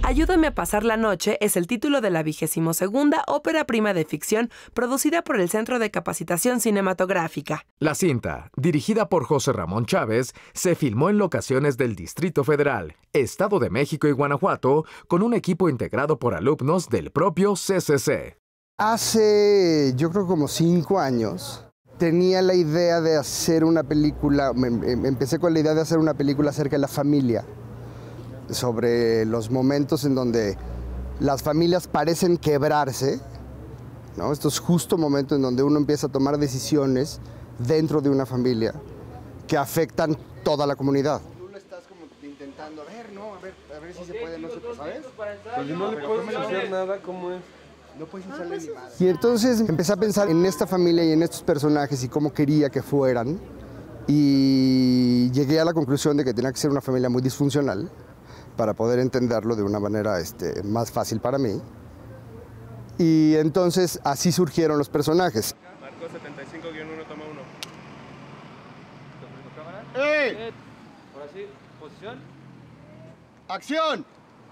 Ayúdame a pasar la noche es el título de la 22ª ópera prima de ficción producida por el Centro de Capacitación Cinematográfica. La cinta, dirigida por José Ramón Chávez, se filmó en locaciones del Distrito Federal, Estado de México y Guanajuato, con un equipo integrado por alumnos del propio CCC. Hace, yo creo como 5 años, tenía la idea de hacer una película, empecé con la idea de hacer una película acerca de la familia, sobre los momentos en donde las familias parecen quebrarse, ¿no? Estos justo momentos en donde uno empieza a tomar decisiones dentro de una familia que afectan toda la comunidad. Tú lo estás como intentando ver, ¿no? A ver si se puede, no se puede, ¿sabes? Pues no le puedes hacer nada, ¿cómo es? No puedes hacerle ni madre. Y entonces empecé a pensar en esta familia y en estos personajes y cómo quería que fueran. Y llegué a la conclusión de que tenía que ser una familia muy disfuncional para poder entenderlo de una manera más fácil para mí. Y entonces así surgieron los personajes. Marco 75-1, toma 1. ¡Eh! Ahora sí, posición. ¡Acción!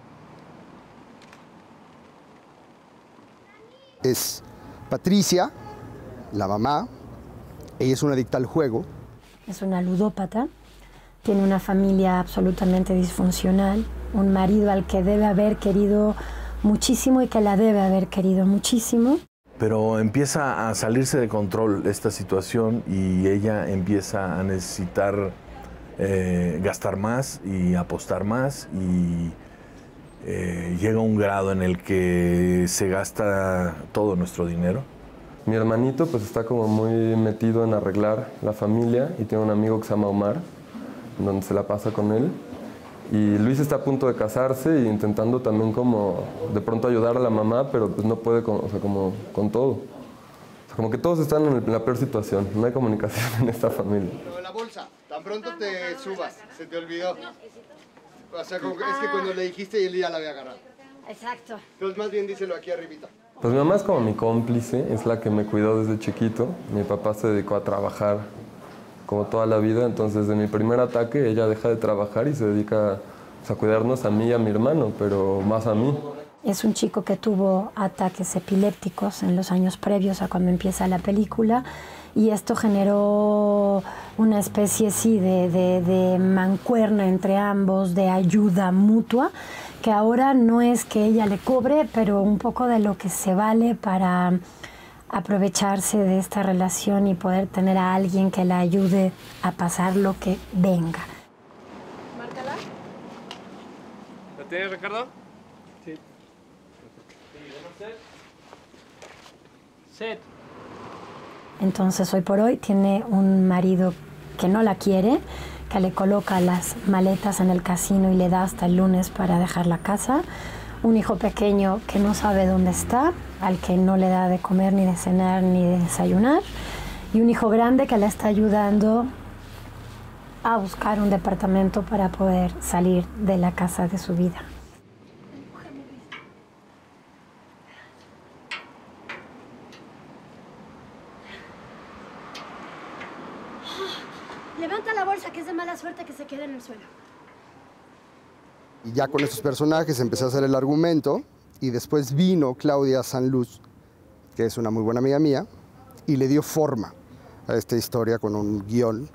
Es Patricia, la mamá. Ella es una adicta al juego. Es una ludópata. Tiene una familia absolutamente disfuncional, un marido al que debe haber querido muchísimo y que la debe haber querido muchísimo. Pero empieza a salirse de control esta situación y ella empieza a necesitar gastar más y apostar más y llega un grado en el que se gasta todo nuestro dinero. Mi hermanito pues está como muy metido en arreglar la familia y tiene un amigo que se llama Omar, donde se la pasa con él. Y Luis está a punto de casarse e intentando también como de pronto ayudar a la mamá, pero pues no puede como con todo. O sea, como que todos están en la peor situación, no hay comunicación en esta familia. Pero la bolsa, tan pronto te subas, se te olvidó. O sea, como que es que cuando le dijiste él ya la había agarrado. Exacto. Entonces más bien díselo aquí arribita. Pues mi mamá es como mi cómplice, es la que me cuidó desde chiquito. Mi papá se dedicó a trabajar como toda la vida, entonces de mi primer ataque ella deja de trabajar y se dedica a cuidarnos a mí y a mi hermano, pero más a mí. Es un chico que tuvo ataques epilépticos en los años previos a cuando empieza la película y esto generó una especie de mancuerna entre ambos, de ayuda mutua, que ahora no es que ella le cobre, pero un poco de lo que se vale para aprovecharse de esta relación y poder tener a alguien que la ayude a pasar lo que venga. Márcala. ¿La tienes, Ricardo? Sí. Set. Entonces, hoy por hoy tiene un marido que no la quiere, que le coloca las maletas en el casino y le da hasta el lunes para dejar la casa. Un hijo pequeño que no sabe dónde está, al que no le da de comer, ni de cenar, ni de desayunar. Y un hijo grande que la está ayudando a buscar un departamento para poder salir de la casa de su vida. Levanta la bolsa, que es de mala suerte que se quede en el suelo. Y ya con estos personajes empecé a hacer el argumento y después vino Claudia Sanluz, que es una muy buena amiga mía, y le dio forma a esta historia con un guión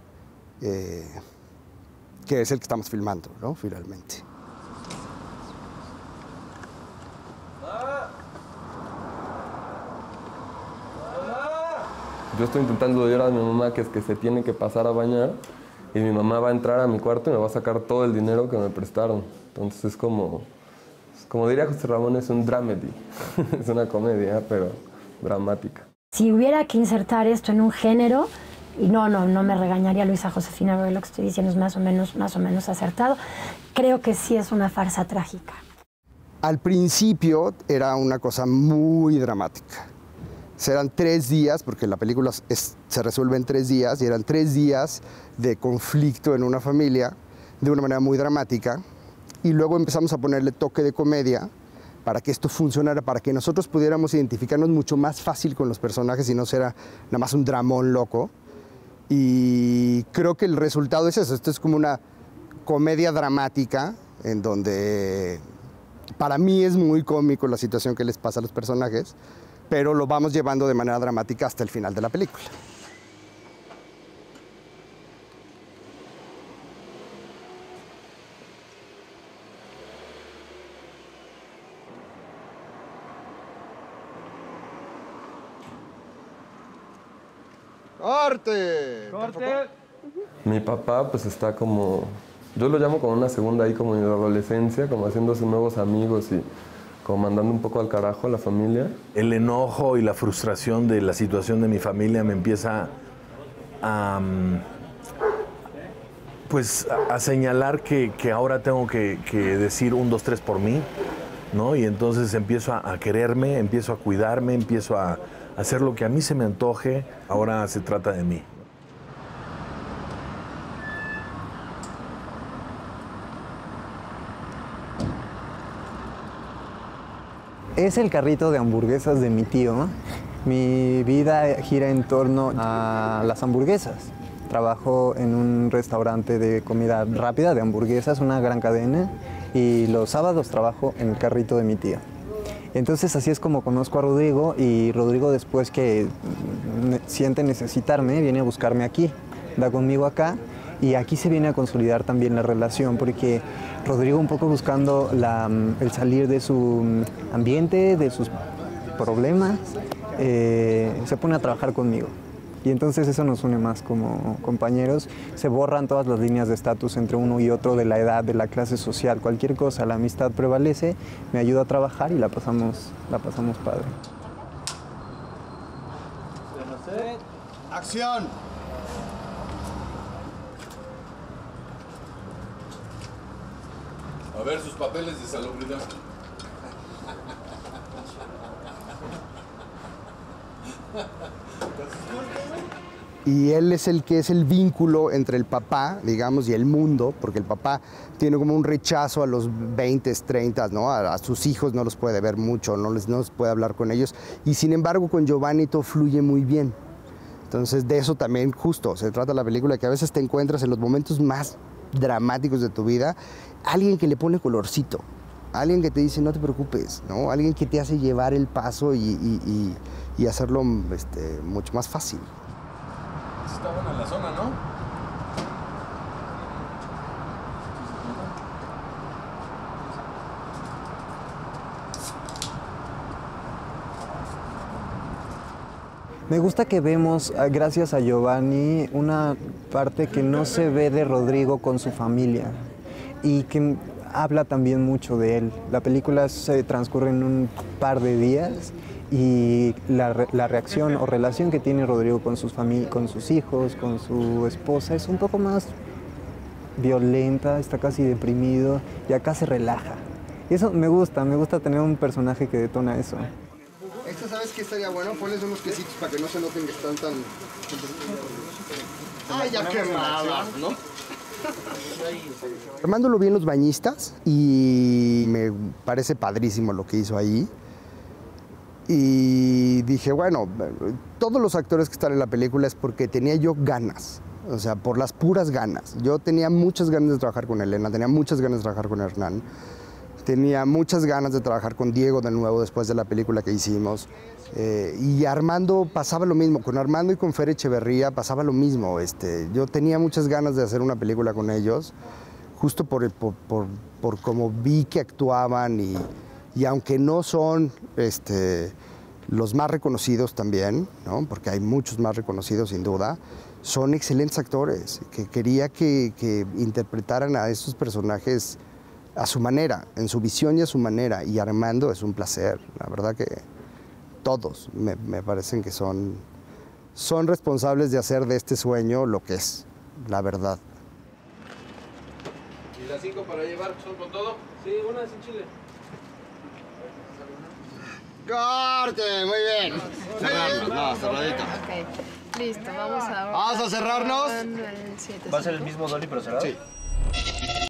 que es el que estamos filmando, ¿no? Finalmente. Yo estoy intentando decir a mi mamá que se tiene que pasar a bañar y mi mamá va a entrar a mi cuarto y me va a sacar todo el dinero que me prestaron. Entonces es como diría José Ramón, es un dramedy. Es una comedia, pero dramática. Si hubiera que insertar esto en un género, y no me regañaría Luisa Josefina, porque lo que estoy diciendo es más o menos acertado, creo que sí es una farsa trágica. Al principio era una cosa muy dramática. Eran 3 días, porque la película se resuelve en 3 días, y eran 3 días de conflicto en una familia de una manera muy dramática. Y luego empezamos a ponerle toque de comedia para que esto funcionara, para que nosotros pudiéramos identificarnos mucho más fácil con los personajes y no será nada más un dramón loco. Y creo que el resultado es eso. Esto es como una comedia dramática en donde Para mí es muy cómico la situación que les pasa a los personajes, pero lo vamos llevando de manera dramática hasta el final de la película. ¡Corte! ¡Corte! Mi papá pues está como, yo lo llamo como una segunda ahí como en la adolescencia, como haciéndose nuevos amigos y como mandando un poco al carajo a la familia. El enojo y la frustración de la situación de mi familia me empieza a, pues, a señalar que ahora tengo que decir 1, 2, 3 por mí, ¿no? Y entonces empiezo a quererme, empiezo a cuidarme, empiezo a hacer lo que a mí se me antoje. Ahora se trata de mí. Es el carrito de hamburguesas de mi tío. Mi vida gira en torno a las hamburguesas. Trabajo en un restaurante de comida rápida, de hamburguesas, una gran cadena, y los sábados trabajo en el carrito de mi tío. Entonces así es como conozco a Rodrigo, y Rodrigo, después que siente necesitarme, viene a buscarme aquí, da conmigo acá, y aquí se viene a consolidar también la relación, porque Rodrigo, un poco buscando el salir de su ambiente, de sus problemas, se pone a trabajar conmigo. Y entonces eso nos une más como compañeros. Se borran todas las líneas de estatus entre uno y otro, de la edad, de la clase social, cualquier cosa. La amistad prevalece, me ayuda a trabajar y la pasamos padre. ¡Acción! A ver sus papeles de salubridad. Y él es el que es el vínculo entre el papá, digamos, y el mundo, porque el papá tiene como un rechazo a los 20, 30, ¿no? A sus hijos no los puede ver mucho, no les puede hablar con ellos. Y sin embargo, con Giovanni todo fluye muy bien. Entonces, de eso también justo se trata la película, que a veces te encuentras en los momentos más dramáticos de tu vida, alguien que le pone colorcito, alguien que te dice no te preocupes, ¿no? Alguien que te hace llevar el paso y hacerlo mucho más fácil. Está buena la zona, ¿no? Me gusta que vemos, gracias a Giovanni, una parte que no se ve de Rodrigo con su familia y que habla también mucho de él. La película se transcurre en un par de días y la reacción o relación que tiene Rodrigo con con sus hijos, con su esposa, es un poco más violenta, está casi deprimido y acá se relaja. Y eso me gusta tener un personaje que detona eso. Esto, ¿sabes qué estaría bueno? Ponles unos quesitos para que no se noten que están tan... ¡Ay, ya quemadas, ¿no? Armando lo vi en Los Bañistas y me parece padrísimo lo que hizo ahí. Y dije, bueno, todos los actores que están en la película es porque tenía yo ganas, o sea, por las puras ganas. Yo tenía muchas ganas de trabajar con Elena, tenía muchas ganas de trabajar con Hernán, tenía muchas ganas de trabajar con Diego de nuevo después de la película que hicimos. Y Armando pasaba lo mismo, con Armando y con Fer Echeverría pasaba lo mismo. Yo tenía muchas ganas de hacer una película con ellos, justo por cómo vi que actuaban y aunque no son los más reconocidos también, ¿no? Porque hay muchos más reconocidos sin duda, son excelentes actores, que quería que interpretaran a estos personajes a su manera, en su visión y a su manera. Y Armando es un placer, la verdad que todos me parecen que son responsables de hacer de este sueño lo que es, la verdad. ¿Y las 5 para llevar son con todo? Sí, una sin chile. ¡Corte! Muy bien. Cerrarnos, no, cerradito. Ok, listo, vamos ahora. Vamos a cerrarnos. El 7, ¿Va a ser el mismo Dolly pero cerrado? Sí.